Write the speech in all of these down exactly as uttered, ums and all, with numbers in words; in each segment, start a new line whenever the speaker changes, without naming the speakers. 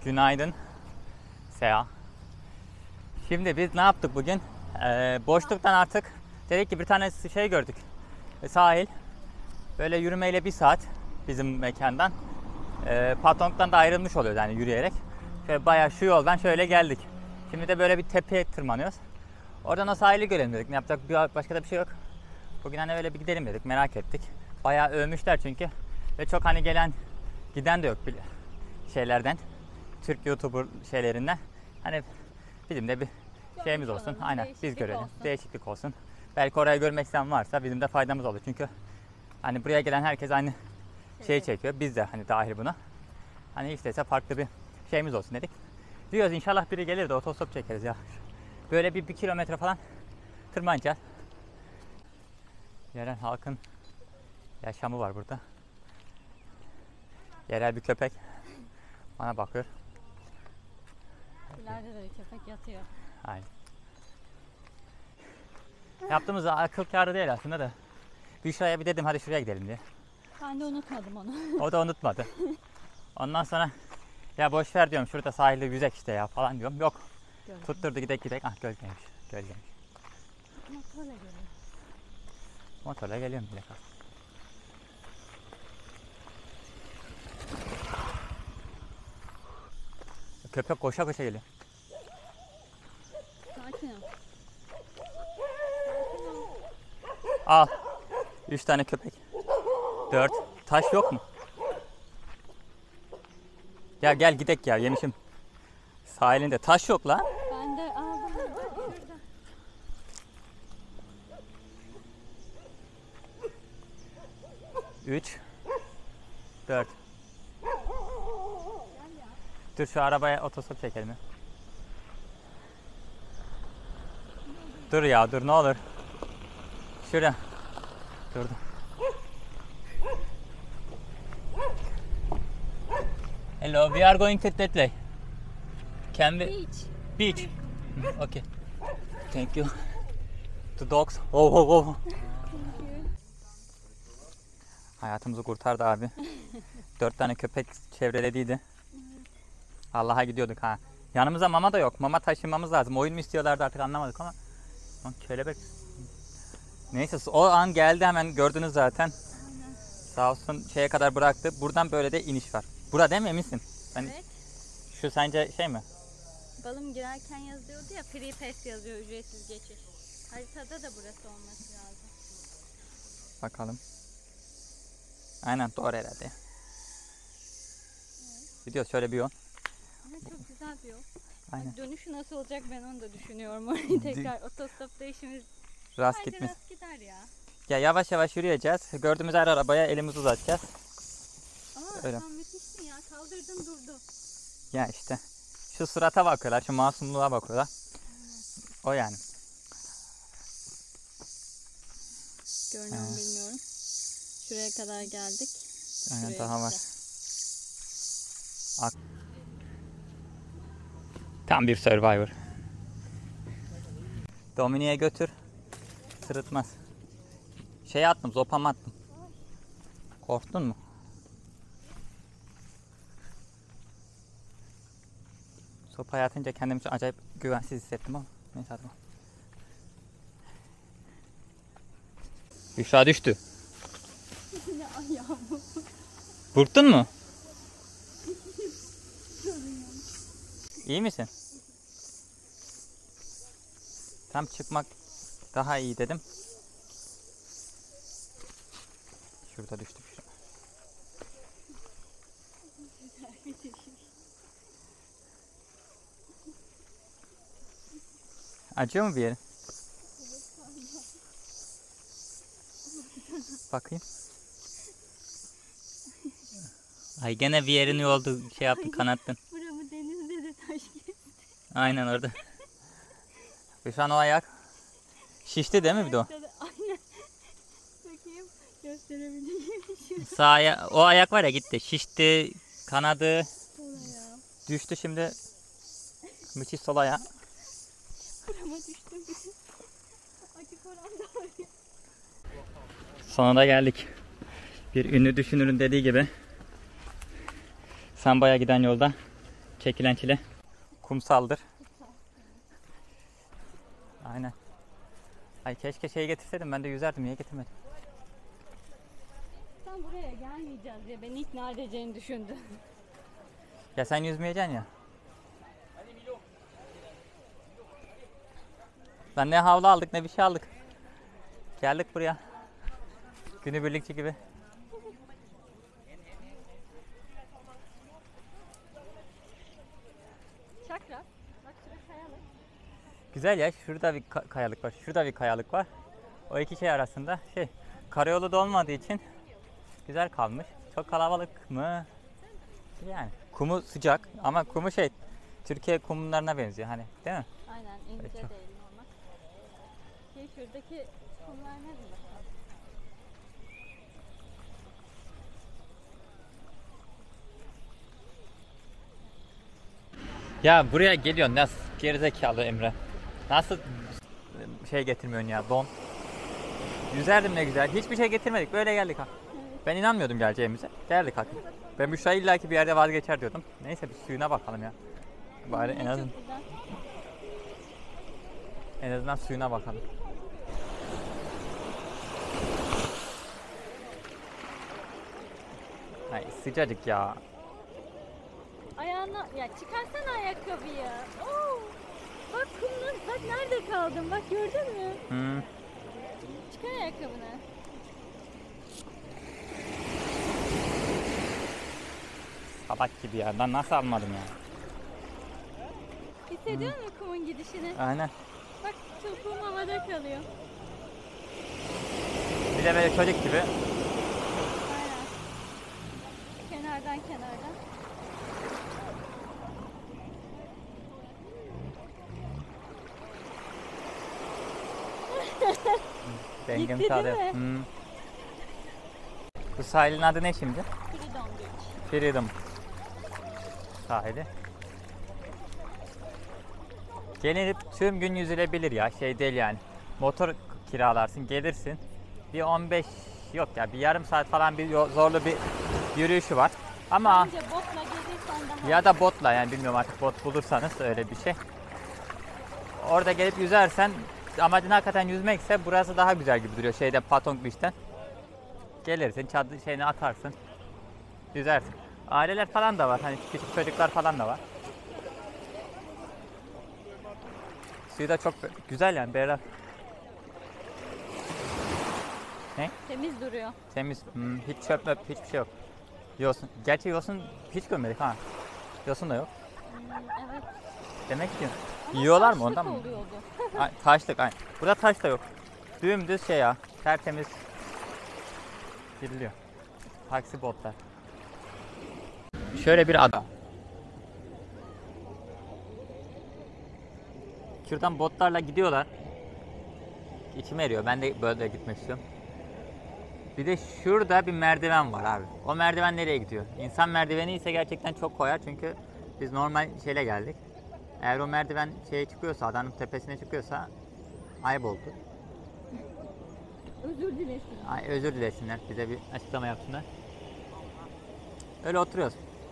Günaydın. Seha. Şimdi biz ne yaptık bugün? Ee, boşluktan artık dedik ki bir tane şey gördük. Sahil. Böyle yürümeyle bir saat bizim mekandan. Ee, Patong'dan da ayrılmış oluyoruz yani yürüyerek. Şöyle bayağı şu yoldan şöyle geldik. Şimdi de böyle bir tepeye tırmanıyoruz. Oradan o sahili görelim dedik. Ne yapacak? Başka da bir şey yok. Bugün hani öyle bir gidelim dedik. Merak ettik. Bayağı övmüşler çünkü. Ve çok hani gelen giden de yok şeylerden. Türk YouTuber şeylerinden. Hani bizim de bir şeyimiz olsun. Olalım, aynen biz görelim. Olsun. Değişiklik olsun. Belki orayı görmek isteyen varsa bizim de faydamız olur. Çünkü hani buraya gelen herkes aynı şeyi çekiyor. Biz de hani dahil buna. Hani istese farklı bir şeyimiz olsun dedik. Diyoruz inşallah biri gelir de otostop çekeriz ya. Böyle bir, bir kilometre falan tırmanacağız. Yerel halkın yaşamı var burada. Yerel bir köpek bana bakıyor.
İleride de bir köpek yatıyor.
Aynen. Yaptığımız akıl kârı değil aslında da. Büşra'ya bir dedim hadi şuraya gidelim diye.
Ben de unutmadım onu.
O da unutmadı. Ondan sonra ya boş ver diyorum şurada sahilde yüzek işte ya falan diyorum. Yok. Gölge. Tutturdu gidek gidek. Ah gölgeymiş. Gölgeymiş.
Motorla geliyor.
Motorla geliyorum bile kalk. Köpek koşa koşa geliyor.
Sakin ol.
Al. Üç tane köpek. Dört. Taş yok mu? Ya gel gidek ya yemişim. Sahilinde taş yok lan.
Ben de aldım. Şurada.
Üç. Dört. Dur şu arabaya otostop çekelim. Dur ya dur ne olur. Şuraya. Durdum. Hello, we are going to Tetley. Can we?
Beach.
Beach. Okay. Thank you. The dogs. Oh oh oh. Hayatımızı kurtardı abi. Dört tane köpek çevrelediydi. Allah'a gidiyorduk ha. Yanımıza mama da yok. Mama taşımamız lazım. Oyun mu istiyorlardı artık anlamadık ama. Kelebek. Neyse o an geldi hemen gördünüz zaten.
Aynen.
Sağ olsun şeye kadar bıraktı. Buradan böyle de iniş var. Burada değil mi eminsin? Ben,
evet.
Şu sence şey mi?
Balım girerken yazıyordu ya free pass yazıyor ücretsiz geçiş. Haritada da burası olması lazım.
Bakalım. Aynen doğru herhalde. Evet. Gidiyoruz şöyle bir yol.
Evet, çok güzel bir yol.
Aynen.
Dönüşü nasıl olacak ben onu da düşünüyorum. Orayı tekrar otostopta işimiz
rast gitmez.
rast gider ya.
Ya yavaş yavaş yürüyeceğiz. Gördüğümüz her arabaya elimizi uzatacağız.
Aa
öyle.
sen müthişsin ya. Kaldırdın durdu.
Ya işte. Şu surata bakıyorlar. Şu masumluğa bakıyorlar. Evet. O yani.
Görünüyor mu bilmiyorum. Şuraya kadar geldik.
Aynen
şuraya
daha var.
Ak
Tam bir Survivor. Dominik'e götür. Sırıtmaz. Şey attım, zopamı attım. Korktun mu? Sopayı atınca kendimi acayip güvensiz hissettim ama neyse hadi. Büşra düştü. Burktun mu? İyi misin? Tam çıkmak daha iyi dedim. Şurada düştü Büşra. Acıyor mu bir yerin? Bakayım. Ay gene bir yerin oldu şey yaptın kanattın.
Buramı denizde de taş gibi.
Aynen orada. Şu an o ayak şişti değil mi bir de o?
Aynen. Bakayım gösterebileceğim.
Sağ aya o ayak var ya gitti. Şişti, kanadı. Düştü şimdi. Müthiş sol ayağı.
Burama düştüm. Acı koran da var.
Sonunda geldik. Bir ünlü düşünürün dediği gibi Samba'ya giden yolda çekilen çile. Kumsaldır. Aynen. Ay keşke şey getirseydim, ben de yüzerdim. Niye getirmedim?
Sen buraya gelmeyeceğiz diye beni ikna edeceğini düşündün.
Ya sen yüzmeyeceksin ya. Lan ne havlu aldık ne bir şey aldık. Geldik buraya. Günübirlikçi gibi.
Çakra. Bak şurada kayalık.
Güzel ya, şurada bir ka- kayalık var. Şurada bir kayalık var. O iki şey arasında şey, karayolu da olmadığı için güzel kalmış. Çok kalabalık mı? Yani kumu sıcak ama kumu şey, Türkiye kumlarına benziyor hani, değil mi?
Aynen, ince
Evet,
değil
çok.
normal. Şey, şuradaki kumlar ne bir bakalım.
Ya buraya geliyorsun nasıl gerizekalı Emre? Nasıl şey getirmiyorsun ya, don? Yüzerdim ne güzel. Hiçbir şey getirmedik. Böyle geldik ha. Ben inanmıyordum geleceğimize. Geldik hakikaten. Ben Büşra illaki bir yerde vazgeçer diyordum. Neyse bir suyuna bakalım ya. Bari en azından
Çok güzel.
en azından suyuna bakalım. Ay sıcacık ya.
Ayağına, ya çıkarsana ayakkabıyı. Oo. Bak kumlar, bak nerede kaldın, bak gördün mü?
Hmm.
Çıkar ayakkabını.
Salak gibi ya. Ben nasıl almadım ya?
Hissediyor musun kumun gidişini?
Aynen.
Bak topuğum havada kalıyor.
Bir de böyle çocuk gibi.
Aynen. Kenardan kenardan.
Dengemi
Gitti değil
sağlıyor.
mi?
Hmm. Bu sahilin adı ne şimdi?
Freedom Beach.
Freedom sahili. Gelinip tüm gün yüzülebilir ya, şey değil yani. Motor kiralarsın, gelirsin. Bir on beş yok ya, bir yarım saat falan bir yo- zorlu bir yürüyüşü var. Ama
Bence botla gelirsen daha
ya da botla, yani bilmiyorum artık, bot bulursanız öyle bir şey. Orada gelip yüzersen, amacın hakikaten yüzmekse burası daha güzel gibi duruyor şeyde, Patong Beach'ten. Gelirsin, çadır şeyini atarsın, yüzersin. Aileler falan da var, hani küçük çocuklar falan da var. Suyu da çok güzel yani, berrak. Ne?
temiz duruyor.
Temiz, hmm, hiç çöp möp, hiçbir şey yok. Yosun, gerçi yosun hiç görmedik ha. Yosun da yok.
Hmm, evet.
Demek ki
Ama
yiyorlar mı
taşlık
ondan mı?
oluyordu.
Ay, taşlık, ay. Burada taş da yok. Dümdüz şey ya, tertemiz gidiliyor. Taksi botlar. Şöyle bir ada. Şuradan botlarla gidiyorlar. İçim eriyor. Ben de böyle gitmek istiyorum. Bir de şurada bir merdiven var abi. O merdiven nereye gidiyor? İnsan merdiveni ise gerçekten çok koyar, çünkü biz normal şeyle geldik. Eğer o merdiven şeye çıkıyorsa, adanın tepesine çıkıyorsa ayıp oldu.
Özür dilesin.
Ay, özür dilesinler, bize bir açıklama yapsınlar. Öyle oturuyoruz.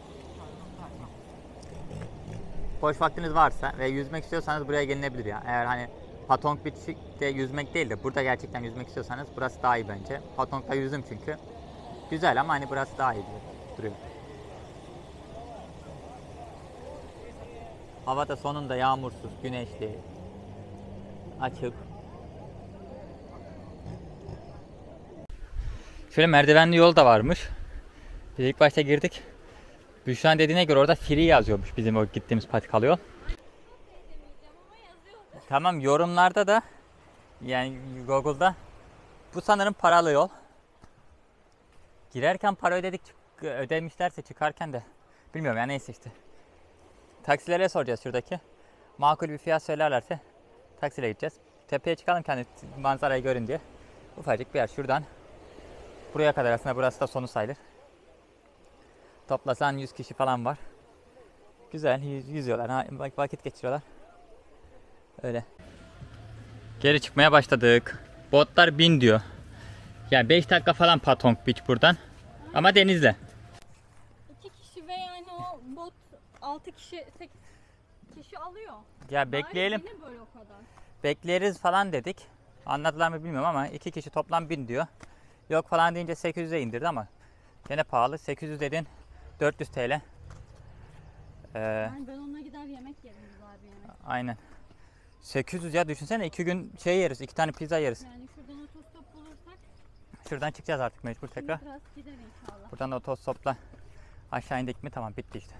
Boş vaktiniz varsa ve yüzmek istiyorsanız buraya gelinebilir ya. Eğer hani Patong Beach'te yüzmek değil de burada gerçekten yüzmek istiyorsanız burası daha iyi bence. Patong'da yüzdüm çünkü. Güzel ama hani burası daha iyi duruyor. Hava da sonunda yağmursuz, güneşli, açık. Şöyle merdivenli yol da varmış. Biz ilk başta girdik. Büşra'nın dediğine göre orada free yazıyormuş bizim o gittiğimiz patikalı yol. Tamam, yorumlarda da yani Google'da bu sanırım paralı yol. Girerken para ödedik, ödemişlerse çıkarken de bilmiyorum ya, neyse işte. Taksilere soracağız şuradaki. Makul bir fiyat söylerlerse taksiyle gideceğiz. Tepeye çıkalım kendi manzarayı görün diye. Ufacık bir yer, şuradan buraya kadar, aslında burası da sonu sayılır. Toplasan yüz kişi falan var. Güzel yüzüyorlar, ha, vakit geçiriyorlar. Öyle. Geri çıkmaya başladık. Botlar bin diyor. Yani beş dakika falan Patong Beach buradan. Ama denizle.
İki kişi ve yani o bot altı kişi sekiz kişi alıyor.
Ya bekleyelim.
Bari yine böyle o kadar.
Bekleriz falan dedik. Anladılar mı bilmiyorum ama iki kişi toplam bin diyor. Yok falan deyince sekiz yüze indirdi ama gene pahalı. sekiz yüz dedin dört yüz T L. Ee,
Yani ben onunla gider yemek yerim, güzel bir yemek.
aynen. sekiz yüz ya, düşünsene iki gün şey yeriz, iki tane pizza yeriz.
Yani şuradan otostop bulursak
Şuradan çıkacağız artık mecbur tekrar.
biraz gider inşallah.
Buradan da otostopla aşağı indik mi tamam, bitti işte.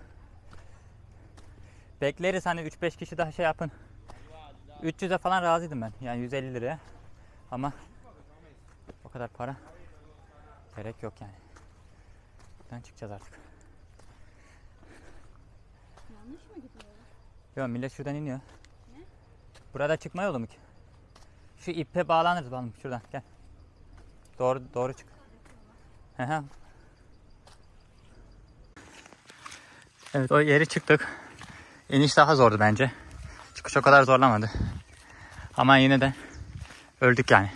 Bekleriz hani üç beş kişi daha şey yapın. üç yüze falan razıydım ben. Yani yüz elli liraya. Ama o kadar para gerek yok yani. Buradan çıkacağız artık.
Yanlış mı gidiyoruz?
Yok, millet şuradan iniyor.
Ne?
Burada çıkma yolu mu ki? Şu ipe bağlanırız bakalım şuradan, gel. Doğru doğru çık. Hı hı. Evet, o yeri çıktık. İniş daha zordu bence. Çıkış o kadar zorlamadı. Ama yine de öldük yani.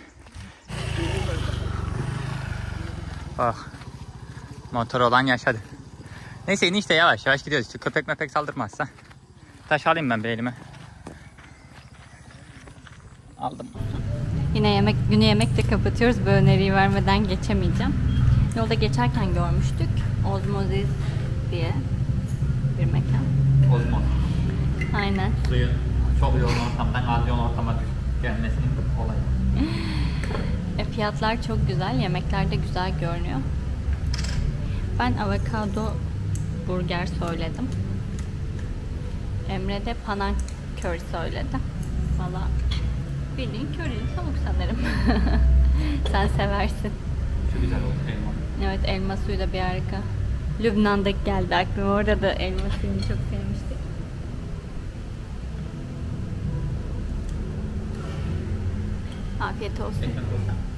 Oh. Motor olan yaşadı. Neyse, iniş de yavaş yavaş gidiyoruz. İşte köpek mepek saldırmazsa. Taş alayım ben bir elime. Aldım.
Yine yemek, günü yemekle kapatıyoruz. Bu öneriyi vermeden geçemeyeceğim. Yolda geçerken görmüştük. Ozmosis diye bir mekan.
Ozmoz.
Aynen.
Suyun çok yoğun ortamdan az yoğun ortama gelmesinin olayı.
E, fiyatlar çok güzel. Yemekler de güzel görünüyor. Ben avokado burger söyledim. Emre de panang curry söyledi. Valla bildiğin curry'li tavuk sanırım. Sen seversin.
Şu güzel oldu, elma.
Evet, elma suyu da bir harika. Lübnan'daki geldi aklıma. Orada da elma suyunu çok sevmiştik. Afiyet olsun.
Ekmek olsa.